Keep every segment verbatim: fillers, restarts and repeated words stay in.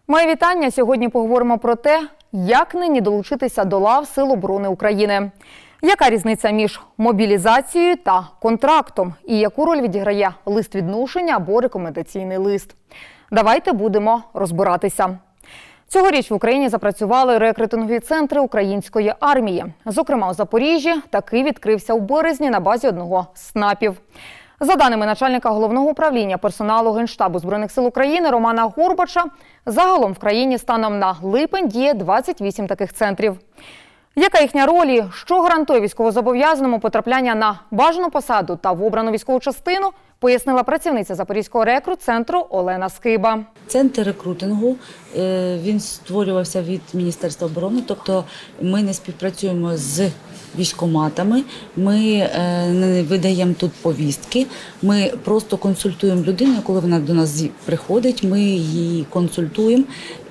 Моє вітання. Сьогодні поговоримо про те, як нині долучитися до лав Сил оборони України. Яка різниця між мобілізацією та контрактом? І яку роль відіграє лист відношення або рекомендаційний лист? Давайте будемо розбиратися. Цьогоріч в Україні запрацювали рекрутингові центри української армії. Зокрема, у Запоріжжі такий відкрився у березні на базі одного з СНАПів. За даними начальника Головного управління персоналу Генштабу Збройних сил України Романа Горбача, загалом в країні станом на липень діє двадцять вісім таких центрів. Яка їхня роль і що гарантує військовозобов'язаному потрапляння на бажану посаду та в обрану військову частину, пояснила працівниця Запорізького рекрут-центру Олена Скиба. Центр рекрутингу, він створювався від Міністерства оборони, тобто ми не співпрацюємо з військкоматами, ми не видаємо тут повістки, ми просто консультуємо людину, коли вона до нас приходить, ми її консультуємо,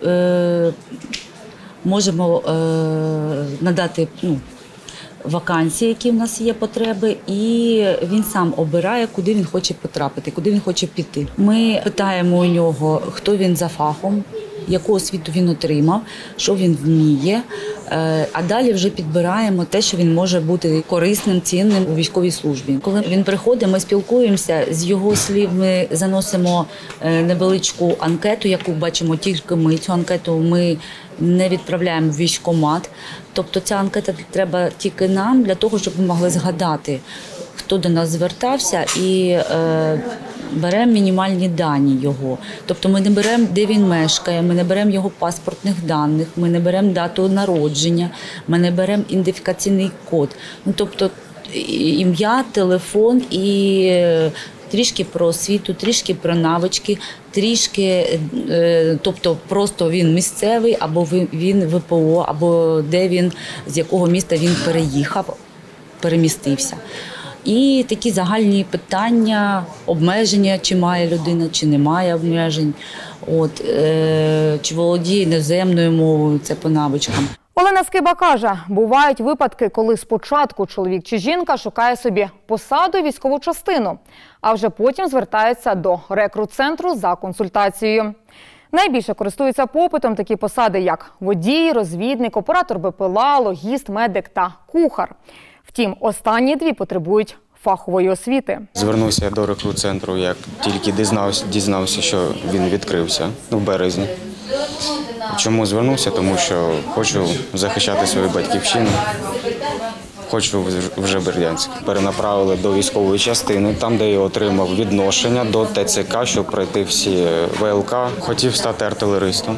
можемо надати ну, вакансії, які в нас є потреби, і він сам обирає, куди він хоче потрапити, куди він хоче піти. Ми питаємо у нього, хто він за фахом, яку освіту він отримав, що він вміє, а далі вже підбираємо те, що він може бути корисним, цінним у військовій службі. Коли він приходить, ми спілкуємося, з його слів ми заносимо невеличку анкету, яку бачимо тільки ми. Цю анкету ми не відправляємо в військкомат. Тобто ця анкета треба тільки нам, для того, щоб ми могли згадати, хто до нас звертався, і е, беремо мінімальні дані його. Тобто ми не беремо, де він мешкає, ми не беремо його паспортних даних, ми не беремо дату народження, ми не беремо ідентифікаційний код. Ну, тобто ім'я, телефон і е, трішки про освіту, трішки про навички, трішки, тобто просто він місцевий, або він ВПО, або де він, з якого міста він переїхав, перемістився. І такі загальні питання, обмеження, чи має людина, чи немає обмежень, от, е, чи володіє іноземною мовою, це по навичкам. Олена Скиба каже, бувають випадки, коли спочатку чоловік чи жінка шукає собі посаду і військову частину, а вже потім звертаються до рекрут-центру за консультацією. Найбільше користуються попитом такі посади, як водій, розвідник, оператор БПЛА, логіст, медик та кухар. Втім, останні дві потребують фахової освіти. Звернувся до рекрут-центру, як тільки дізнався, дізнався, що він відкрився в березні. Чому звернувся? Тому що хочу захищати свою батьківщину, хочу вже Бердянськ. Перенаправили до військової частини, там, де я отримав відношення до ТЦК, щоб пройти всі ВЛК. Хотів стати артилеристом.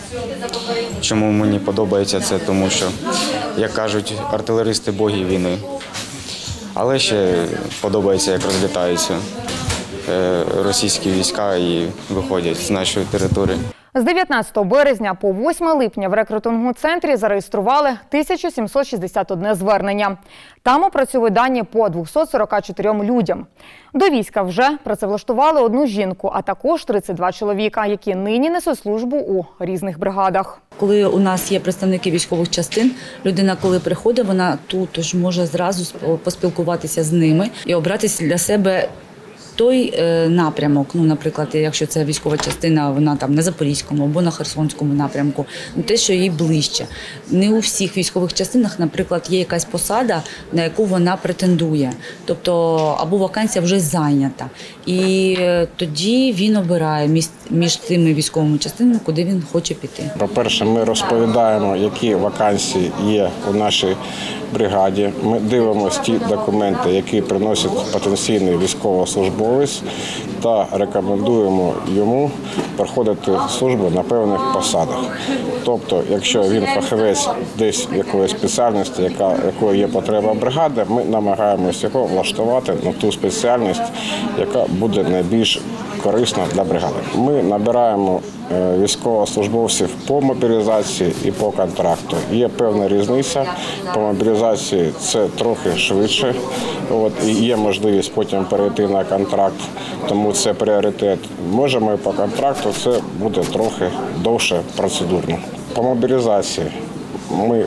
Чому мені подобається це? Тому що, як кажуть, артилеристи – боги війни. Але ще подобається, як розлітаються російські війська і виходять з нашої території. З дев'ятнадцятого березня по восьме липня в рекрутинговому центрі зареєстрували тисячу сімсот шістдесят одне звернення. Там опрацьовують дані по двохсот сорока чотирьом людям. До війська вже працевлаштували одну жінку, а також тридцять два чоловіка, які нині несуть службу у різних бригадах. Коли у нас є представники військових частин, людина, коли приходить, вона тут ж може зразу поспілкуватися з ними і обрати для себе той напрямок, ну, наприклад, якщо це військова частина, вона там на Запорізькому або на Херсонському напрямку, те, що їй ближче. Не у всіх військових частинах, наприклад, є якась посада, на яку вона претендує, тобто або вакансія вже зайнята. І тоді він обирає між, між тими військовими частинами, куди він хоче піти. По-перше, ми розповідаємо, які вакансії є у нашій бригаді. Ми дивимося ті документи, які приносить потенційний військовослужбовець, та рекомендуємо йому проходити службу на певних посадах. Тобто, якщо він фахівець десь якоїсь спеціальності, яка, якою є потреба бригади, ми намагаємося його влаштувати на ту спеціальність, яка буде найбільш корисна для бригади. Ми набираємо військовослужбовців по мобілізації і по контракту. Є певна різниця. По мобілізації це трохи швидше. От, і є можливість потім перейти на контракт, тому це пріоритет. Можемо і по контракту, це буде трохи довше процедурно. По мобілізації ми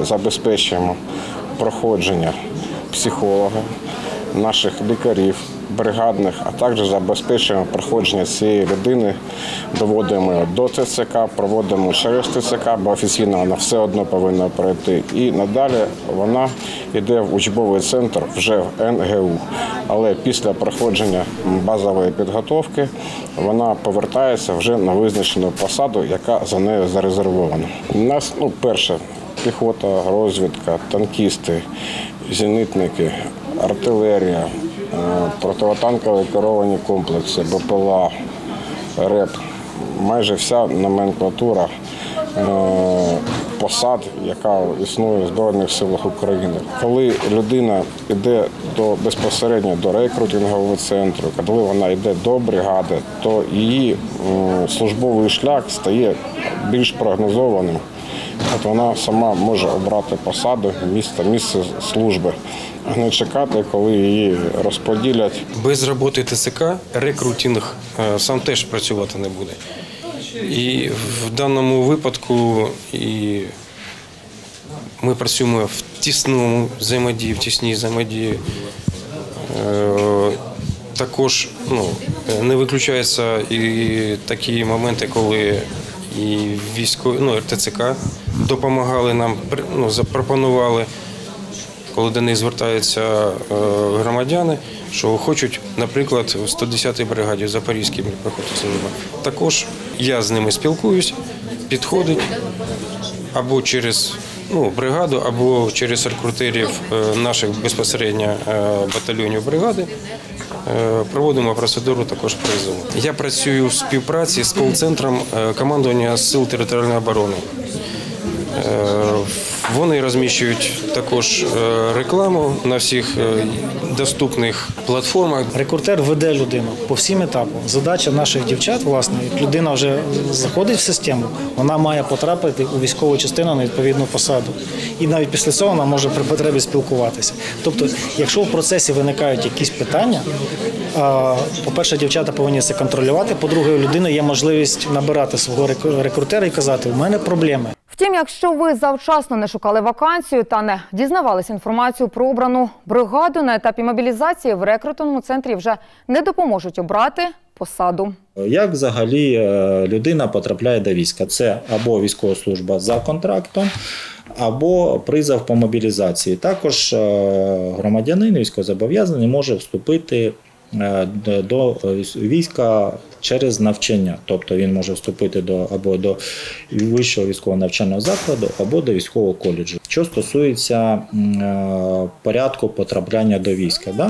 забезпечуємо проходження психолога, наших лікарів, бригадних, а також забезпечуємо проходження цієї людини, доводимо її до Т Ц К, проводимо через Т Ц К, бо офіційно вона все одно повинна пройти. І надалі вона йде в учбовий центр вже в Н Г У. Але після проходження базової підготовки вона повертається вже на визначену посаду, яка за нею зарезервована. У нас, ну, перше, піхота, розвідка, танкісти, зенітники, артилерія, противотанкові керовані комплекси, Б П Л А, РЕП. Майже вся номенклатура посад, яка існує в Збройних силах України. Коли людина йде до, безпосередньо до рекрутингового центру, коли вона йде до бригади, то її службовий шлях стає більш прогнозованим. От вона сама може обрати посаду, місце, місце служби, а не чекати, коли її розподілять. Без роботи Т Ц К рекрутинг сам теж працювати не буде. І в даному випадку і ми працюємо в тісному взаємодії, в тісній взаємодії. Також ну, не виключаються і такі моменти, коли і військові, ну, Р Т Ц К допомагали нам, ну, запропонували, коли до них звертаються громадяни, що хочуть, наприклад, в сто десятій бригаді Запорізькій проходити службу. Також я з ними спілкуюсь, підходить або через ну, бригаду, або через рекрутерів наших безпосередньо батальйонів бригади. Проводимо процедуру також призову. Я працюю в співпраці з кол-центром командування Сил територіальної оборони. Вони розміщують також рекламу на всіх доступних платформах. Рекрутер веде людину по всім етапам. Задача наших дівчат, власне, як людина вже заходить в систему, вона має потрапити у військову частину на відповідну посаду. І навіть після цього вона може при потребі спілкуватися. Тобто, якщо в процесі виникають якісь питання, по-перше, дівчата повинні це контролювати, по-друге, у людини є можливість набирати свого рекрутера і казати, у мене проблеми. Втім, якщо ви завчасно не шукали вакансію та не дізнавалися інформацію про обрану бригаду, на етапі мобілізації в рекрутинговому центрі вже не допоможуть обрати посаду. Як взагалі людина потрапляє до війська? Це або військова служба за контрактом, або призов по мобілізації. Також громадянин військовозобов'язаний може вступити до війська через навчання. Тобто він може вступити до, або до вищого військового навчального закладу, або до військового коледжу. Що стосується е, порядку потрапляння до війська. Да?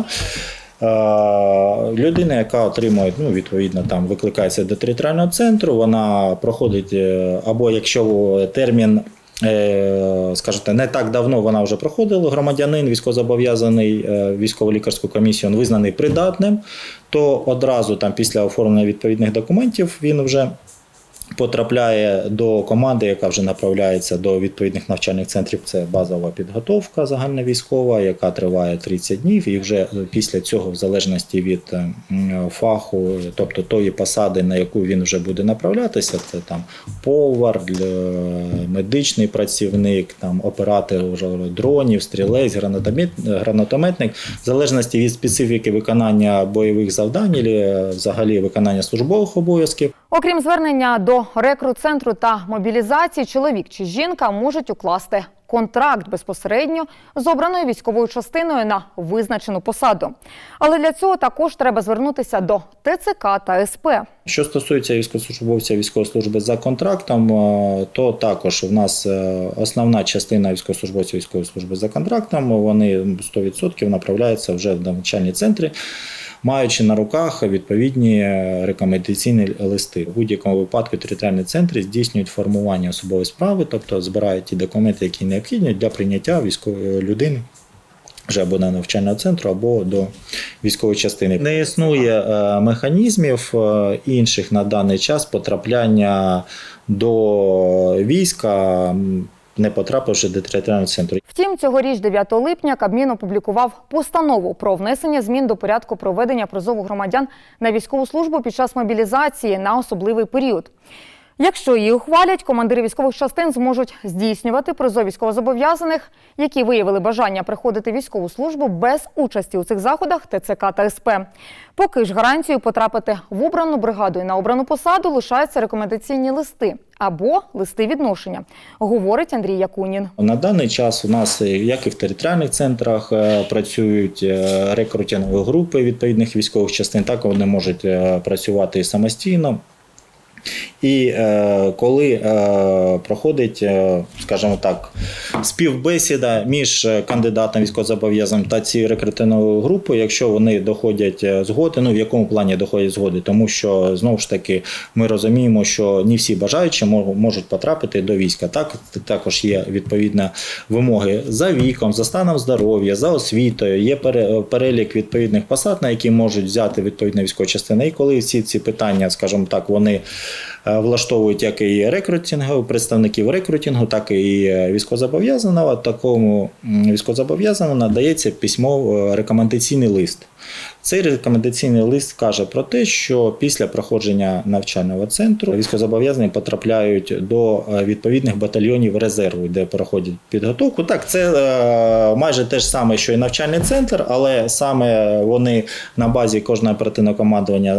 Е, людина, яка отримує, ну, відповідно, там, викликається до територіального центру, вона проходить, або якщо термін, скажете, не так давно вона вже проходила, громадянин, військовозобов'язаний, військово-лікарську комісію, він визнаний придатним, то одразу там після оформлення відповідних документів він вже потрапляє до команди, яка вже направляється до відповідних навчальних центрів. Це базова підготовка загальновійськова, яка триває тридцять днів. І вже після цього, в залежності від фаху, тобто тої посади, на яку він вже буде направлятися, це там повар, медичний працівник, там оператор дронів, стрілець, гранатометник, в залежності від специфіки виконання бойових завдань або взагалі виконання службових обов'язків. Окрім звернення до рекрут-центру та мобілізації, чоловік чи жінка можуть укласти контракт безпосередньо з обраною військовою частиною на визначену посаду. Але для цього також треба звернутися до Т Ц К та С П. Що стосується військовослужбовця військової служби за контрактом, то також у нас основна частина військовослужбовців військової служби за контрактом, вони сто відсотків направляються вже в навчальні центри, маючи на руках відповідні рекомендаційні листи. У будь-якому випадку територіальні центри здійснюють формування особової справи, тобто збирають ті документи, які необхідні для прийняття військової людини вже або до навчального центру, або до військової частини. Не існує механізмів інших на даний час потрапляння до війська, не потрапивши до територіального центру. Втім, цьогоріч дев'ятого липня Кабмін опублікував постанову про внесення змін до порядку проведення призову громадян на військову службу під час мобілізації на особливий період. Якщо її ухвалять, командири військових частин зможуть здійснювати призов військовозобов'язаних, які виявили бажання приходити в військову службу без участі у цих заходах Те Це Ка та Ес Пе. Поки ж гарантією потрапити в обрану бригаду і на обрану посаду лишаються рекомендаційні листи або листи відношення, говорить Андрій Якунін. На даний час у нас, як і в територіальних центрах, працюють рекрутингові групи відповідних військових частин, так вони можуть працювати самостійно. І е, коли е, проходить, е, скажімо так, співбесіда між кандидатом військовозобов'язаним та цією рекрутинговою групою, якщо вони доходять згоди, ну в якому плані доходять згоди, тому що, знову ж таки, ми розуміємо, що не всі бажаючі можуть потрапити до війська. Так, також є відповідні вимоги за віком, за станом здоров'я, за освітою, є перелік відповідних посад, на які можуть взяти відповідна військова частина. І коли всі ці питання, скажімо так, вони влаштовують як і рекрутингу, представників рекрутингу, так і військовозобов'язаного. Такому військовозобов'язаному надається письмовий рекомендаційний лист. Цей рекомендаційний лист каже про те, що після проходження навчального центру військовозобов'язані потрапляють до відповідних батальйонів резерву, де проходять підготовку. Так, це майже те ж саме, що і навчальний центр, але саме вони на базі кожного оперативного командування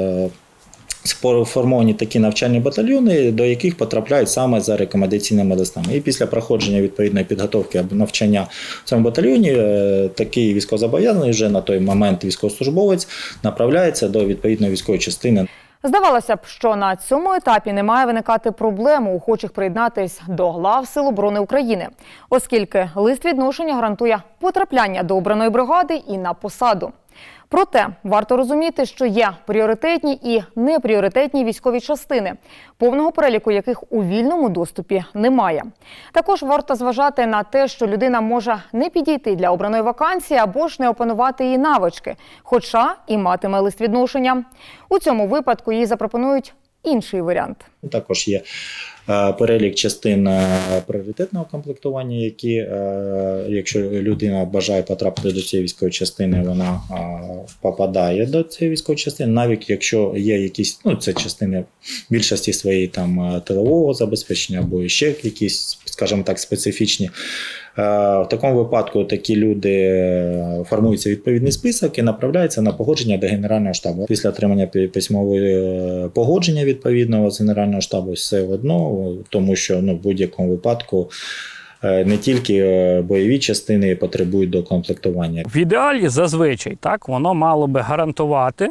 сформовані такі навчальні батальйони, до яких потрапляють саме за рекомендаційними листами. І після проходження відповідної підготовки або навчання в цьому батальйоні такий військовозобов'язаний, вже на той момент військовослужбовець, направляється до відповідної військової частини. Здавалося б, що на цьому етапі не має виникати проблем у охочих приєднатись до лав Сил оборони України, оскільки лист відношення гарантує потрапляння до обраної бригади і на посаду. Проте варто розуміти, що є пріоритетні і непріоритетні військові частини, повного переліку яких у вільному доступі немає. Також варто зважати на те, що людина може не підійти для обраної вакансії або ж не опанувати її навички, хоча і матиме лист відношення. У цьому випадку їй запропонують інший варіант. Також є перелік частин пріоритетного комплектування, які, якщо людина бажає потрапити до цієї військової частини, вона попадає до цієї військової частини, навіть якщо є якісь, ну це частини більшості своєї там тилового забезпечення або ще якісь, скажімо так, специфічні. В такому випадку такі люди формуються відповідний список і направляються на погодження до Генерального штабу. Після отримання письмової погодження відповідного з Генерального штабу все одно, тому що ну, в будь-якому випадку не тільки бойові частини потребують докомплектування. В ідеалі зазвичай так, воно мало би гарантувати,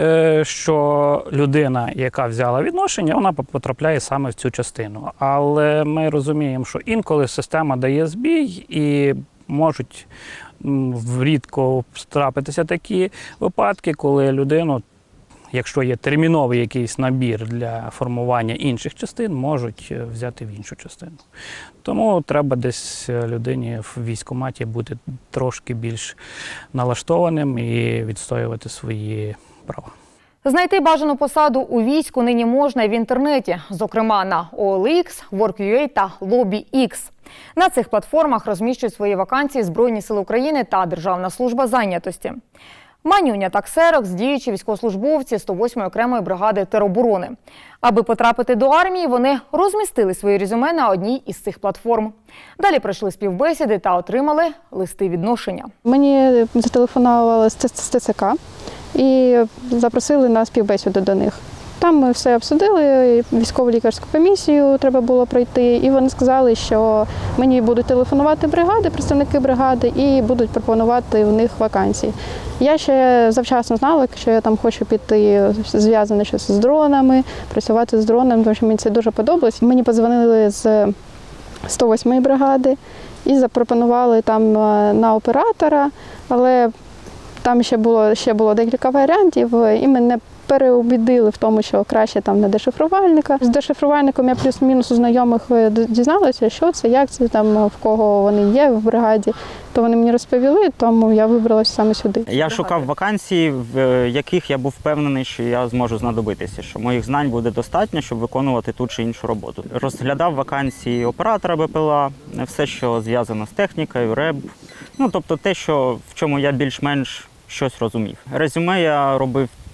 що людина, яка взяла відношення, вона потрапляє саме в цю частину. Але ми розуміємо, що інколи система дає збій і можуть рідко трапитися такі випадки, коли людину, якщо є терміновий якийсь набір для формування інших частин, можуть взяти в іншу частину. Тому треба десь людині в військкоматі бути трошки більш налаштованим і відстоювати свої права. Знайти бажану посаду у війську нині можна і в інтернеті, зокрема на О Ел Ікс, Work.ua та LobbyX. На цих платформах розміщують свої вакансії Збройні сили України та Державна служба зайнятості. Манюня та Ксерокс – діючі військовослужбовці сто восьмої окремої бригади тероборони. Аби потрапити до армії, вони розмістили свої резюме на одній із цих платформ. Далі пройшли співбесіди та отримали листи відношення. Мені зателефонували з Те Це Ка і запросили на співбесіду до них. Там ми все обсудили, військово лікарську комісію треба було пройти, і вони сказали, що мені будуть телефонувати бригади, представники бригади, і будуть пропонувати в них вакансії. Я ще завчасно знала, що я там хочу піти зв'язане щось з дронами, працювати з дронами, тому що мені це дуже подобалось. Мені подзвонили з сто восьмої бригади і запропонували там на оператора, але там ще було, ще було декілька варіантів, і мене переубідили в тому, що краще там на дешифрувальника. З дешифрувальником я плюс-мінус у знайомих дізналася, що це, як це, там, в кого вони є в бригаді. То вони мені розповіли, тому я вибралася саме сюди. Я шукав вакансії, в яких я був впевнений, що я зможу знадобитися, що моїх знань буде достатньо, щоб виконувати ту чи іншу роботу. Розглядав вакансії оператора Бе Пе Ел А, все, що зв'язано з технікою, РЕБ. Ну, тобто те, що, в чому я більш-менш щось розумів. Резюме я робив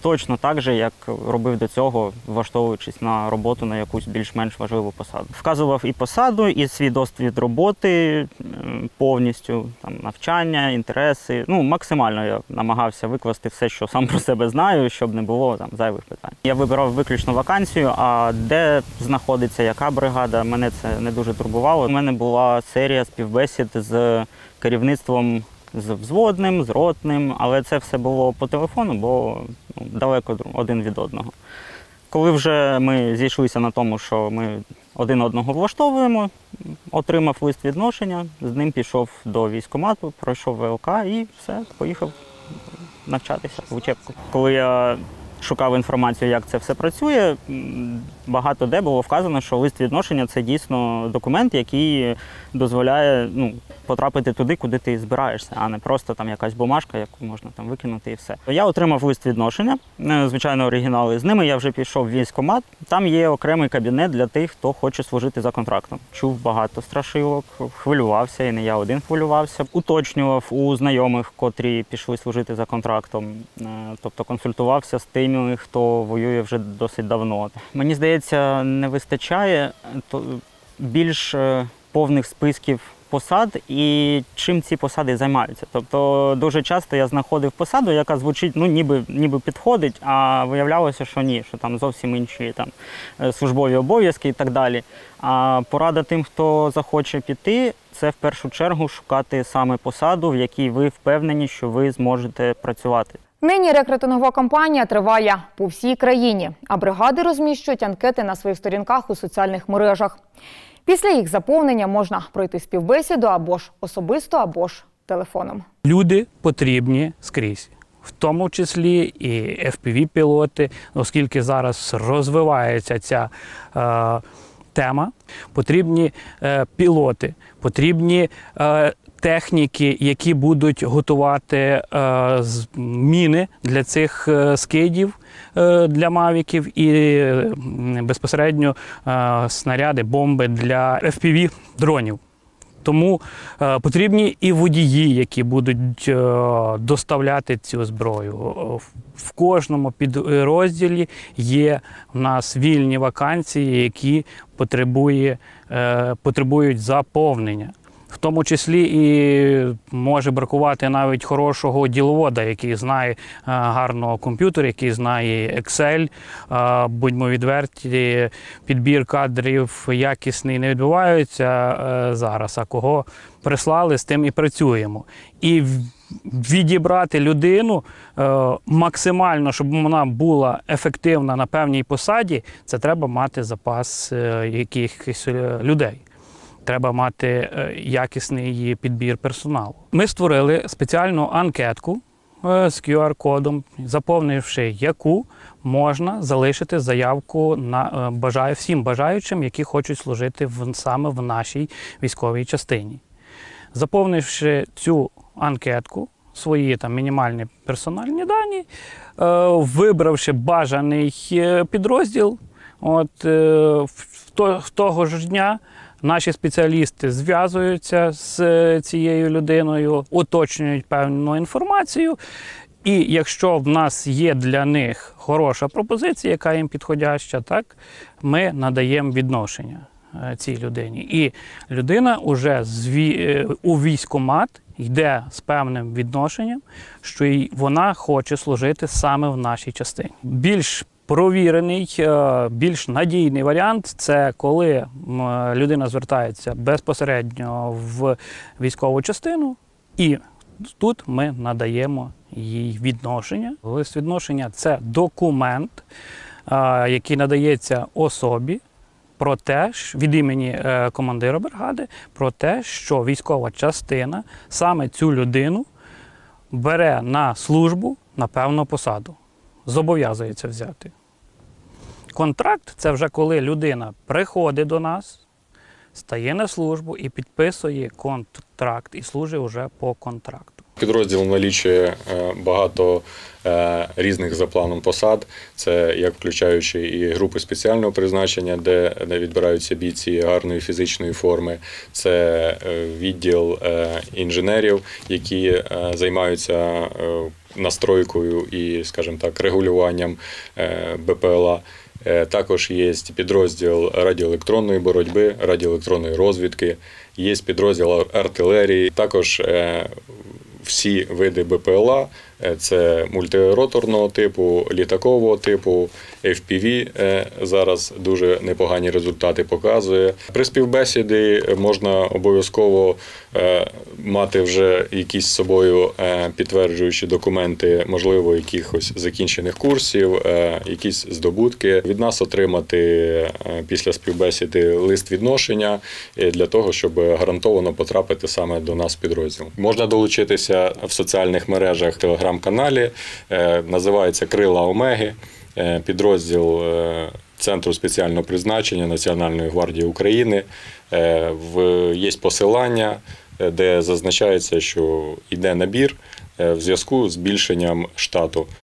точно так же, як робив до цього, влаштовуючись на роботу на якусь більш-менш важливу посаду. Вказував і посаду, і свій досвід роботи повністю, там, навчання, інтереси. Ну, максимально я намагався викласти все, що сам про себе знаю, щоб не було там зайвих питань. Я вибирав виключно вакансію, а де знаходиться яка бригада, мене це не дуже турбувало. У мене була серія співбесід з керівництвом, з взводним, з ротним, але це все було по телефону, бо ну, далеко один від одного. Коли вже ми зійшлися на тому, що ми один одного влаштовуємо, отримав лист відношення, з ним пішов до військкомату, пройшов ВЛК і все, поїхав навчатися в учебку. Коли я шукав інформацію, як це все працює, багато де було вказано, що лист відношення – це дійсно документ, який дозволяє ну, потрапити туди, куди ти збираєшся, а не просто там якась бумажка, яку можна там викинути і все. Я отримав лист відношення, звичайно, оригінали. З ними я вже пішов в військкомат. Там є окремий кабінет для тих, хто хоче служити за контрактом. Чув багато страшилок, хвилювався, і не я один хвилювався. Уточнював у знайомих, котрі пішли служити за контрактом, тобто консультувався з тими, хто воює вже досить давно. Мені здається, не вистачає більш повних списків посад і чим ці посади займаються. Тобто дуже часто я знаходив посаду, яка звучить, ну ніби, ніби підходить, а виявлялося, що ні, що там зовсім інші там, службові обов'язки і так далі. А порада тим, хто захоче піти, це в першу чергу шукати саме посаду, в якій ви впевнені, що ви зможете працювати. Нині рекрутингова кампанія триває по всій країні, а бригади розміщують анкети на своїх сторінках у соціальних мережах. Після їх заповнення можна пройти співбесіду або ж особисто, або ж телефоном. Люди потрібні скрізь, в тому числі і еф пі ві-пілоти, оскільки зараз розвивається ця е, тема. Потрібні е, пілоти, потрібні е, техніки, які будуть готувати е, міни для цих е, скидів, е, для мавіків і е, безпосередньо е, снаряди, бомби для еф пі ві-дронів. Тому е, потрібні і водії, які будуть е, доставляти цю зброю. В кожному підрозділі є в нас вільні вакансії, які потребує, е, потребують заповнення. В тому числі і може бракувати навіть хорошого діловода, який знає гарного комп'ютера, який знає Excel. Будьмо відверті, підбір кадрів якісний не відбувається зараз, а кого прислали, з тим і працюємо. І відібрати людину максимально, щоб вона була ефективна на певній посаді, це треба мати запас якихось людей. Треба мати якісний підбір персоналу. Ми створили спеціальну анкетку з кю ар-кодом, заповнивши яку можна залишити заявку на бажаю всім бажаючим, які хочуть служити в, саме в нашій військовій частині. Заповнивши цю анкетку, свої там мінімальні персональні дані, вибравши бажаний підрозділ, от в того ж дня наші спеціалісти зв'язуються з цією людиною, уточнюють певну інформацію. І якщо в нас є для них хороша пропозиція, яка їм підходяща, так, ми надаємо відношення цій людині. І людина вже у військкомат йде з певним відношенням, що вона хоче служити саме в нашій частині. Більш провірений, більш надійний варіант – це коли людина звертається безпосередньо в військову частину, і тут ми надаємо їй відношення. Лист відношення – це документ, який надається особі про те, від імені командира бригади, про те, що військова частина саме цю людину бере на службу на певну посаду. Зобов'язується взяти. Контракт – це вже коли людина приходить до нас, стає на службу і підписує контракт, і служить вже по контракту. Підрозділ налічує багато різних за планом посад, це як включаючи і групи спеціального призначення, де відбираються бійці гарної фізичної форми, це відділ інженерів, які займаються настройкою і, скажімо так, регулюванням БПЛА. Також є підрозділ радіоелектронної боротьби, радіоелектронної розвідки, є підрозділ артилерії, також всі види БПЛА, це мультироторного типу, літакового типу, еф пі ві зараз дуже непогані результати показує. При співбесіді можна обов'язково мати вже якісь з собою підтверджуючі документи, можливо, якихось закінчених курсів, якісь здобутки. Від нас отримати після співбесіди лист відношення для того, щоб гарантовано потрапити саме до нас в підрозділ. Можна долучитися в соціальних мережах, телеграм-каналі, називається «Крила Омеги», підрозділ Центру спеціального призначення Національної гвардії України. Є посилання, де зазначається, що йде набір в зв'язку з збільшенням штату.